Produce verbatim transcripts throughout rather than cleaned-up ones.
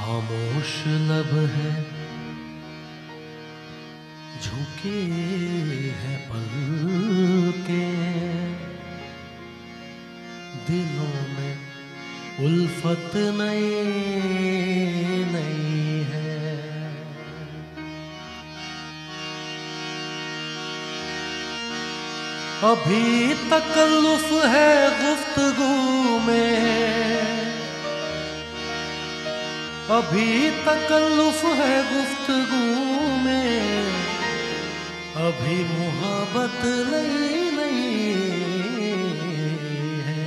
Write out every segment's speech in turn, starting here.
खामोश लब है, झुके हैं पलकें, दिलों में उल्फत नई नई है। अभी तकल्लुफ है गुफ्तगू में, अभी तकल्लुफ है गुफ्तगू में, अभी मोहब्बत नई नई है।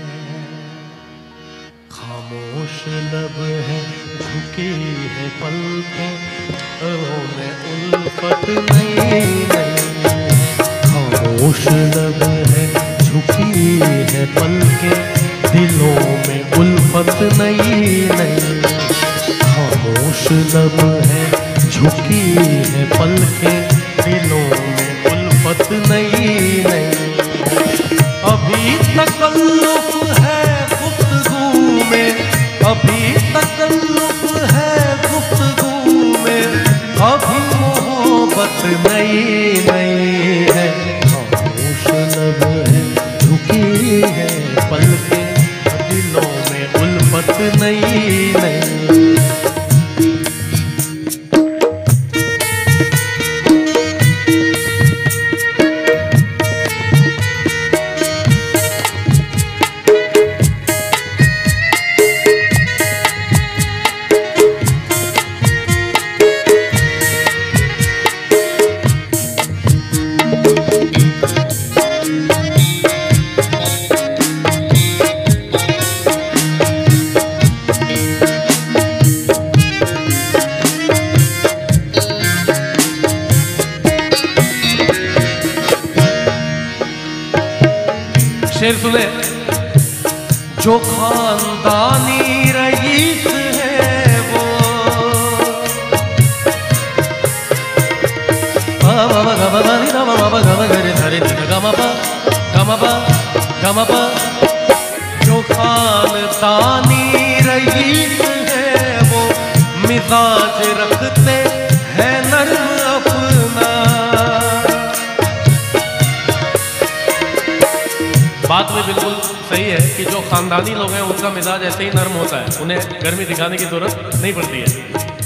खामोश लब है, झुकी है पलकें, दिलों में उल्फत नई नई है। खामोश लब है, झुकी है पलकें, दिलों में उल्फत नई नई। खामोश लब है, झुकी है पलकें, दिलों में उल्फत नई नई। अभी तकल्लुफ है गुफ्तगू में, अभी तकल्लुफ है गुफ्तगू में, अभी मोहब्बत नई नई है। खामोश लब है, झुकी है पलकें, दिलों में उल्फत नई नई। शेर सुने। जो खानदानी रईस है वो, जो खानदानी रईस है वो, मिजाज रखते हैं नर्म अपना। बात में बिल्कुल सही है कि जो खानदानी लोग हैं उनका मिजाज ऐसे ही नर्म होता है, उन्हें गर्मी दिखाने की जरूरत नहीं पड़ती है।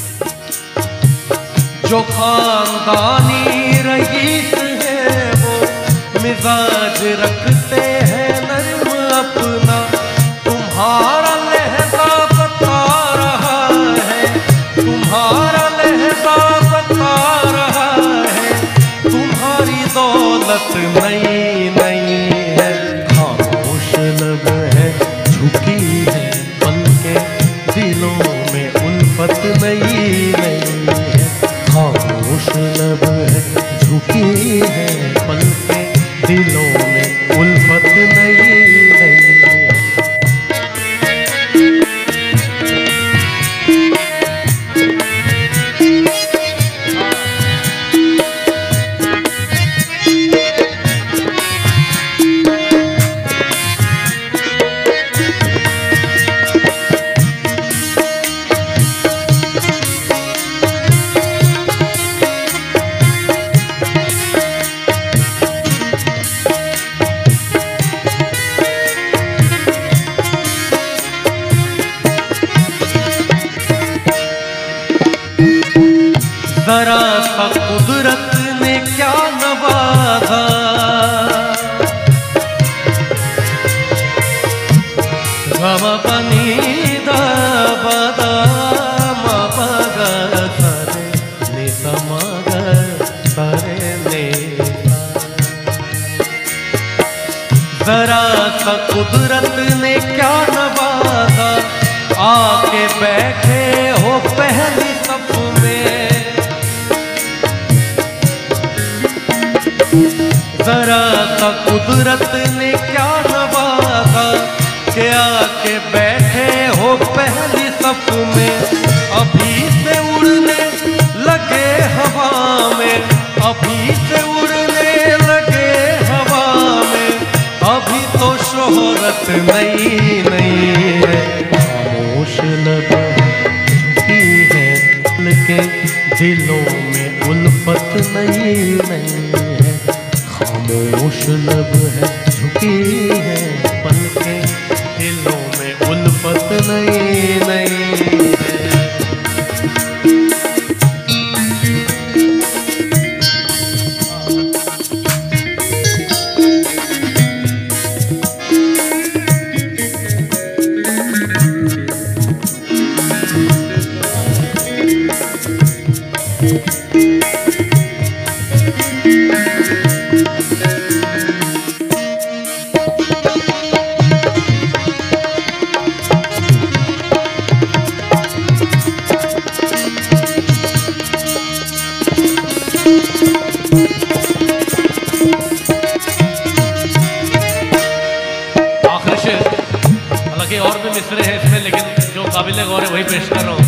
जो खानदानी रईस है वो, मिजाज रखते हैं नर्म अपना। तुम्हारा लहजा बता रहा है, तुम्हारा लहजा बता रहा है, तुम्हारी दौलत नई नई है। खामोश लब है, झुकी है पलकें, दिलों में उल्फत नई नई है। खामोश लब है, झुकी है पलकें, दिलों में उल्फत नई नई है। जरा सा कुदरत ने क्या नवाजा, गम बनी दा बदा मगा सरे ने समग सरे ने। जरा सा कुदरत ने क्या नवाजा, आके बैठे हो पहली सफ में। जरा सा कुदरत ने क्या नवाजा, के आके बैठे हो पहली सफ में। अभी से उड़ने लगे हवा में, अभी से उड़ने लगे हवा में, अभी तो शोहरत नई नई है। खामोश लब झुकी के दिलों में उल्फत नई नई है, खामोश लब है झुकी है पल के दिलों में उल्फत नई नई है। और भी मिसरे हैं इसमें, लेकिन जो काबिल गौर है वही पेश कर रहा हूं।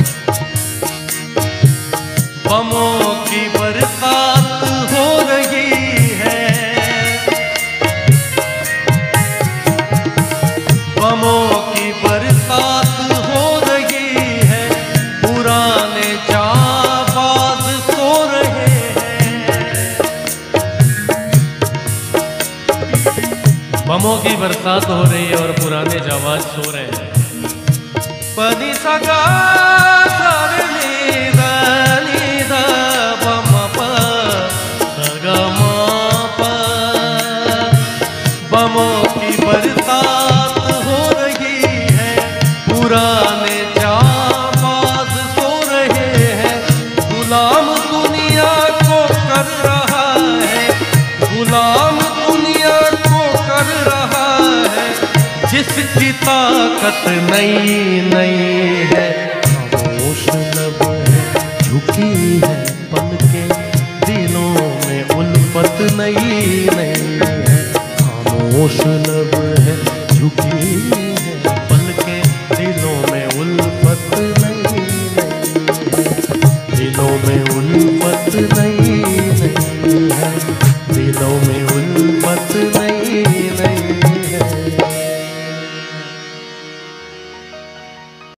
बमों की बरसात हो रही है, बमों की बरसात हो रही है, पुराने जाबाज सो रहे हैं। बमों की बरसात हो रही है और पुराने जाबाज सो रहे हैं। पनी सगा सारे नीदा नीदा बम प सगा मा प। बमों की बरसात हो रही है, पुराने जाबाज सो रहे हैं। गुलाम दुनिया को कर रहा है, गुलाम दुनिया को कर रहा है, जिसकी ताकत नई नई है। खामोश लब है झुकी है पल के दिलों में उल्फत नई नई है। खामोश लब है झुकी है पल के दिलों में उल्फत नई नई है। दिलों में उल्फत नई नई है, दिलों में उल्फत नई